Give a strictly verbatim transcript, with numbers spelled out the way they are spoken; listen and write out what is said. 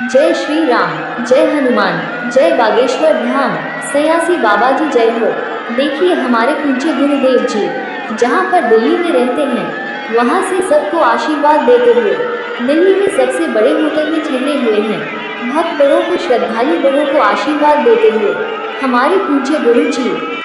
जय श्री राम, जय हनुमान, जय बागेश्वर धाम, सयासी बाबा जी जय हो। देखिए हमारे पूज्य गुरुदेव जी जहाँ पर दिल्ली में रहते हैं, वहाँ से सबको आशीर्वाद देते हुए दिल्ली में सबसे बड़े होटल में ठहरे हुए हैं। भक्त बड़ों को, श्रद्धालु बड़ों को आशीर्वाद देते हुए हमारे पूज्य गुरु जी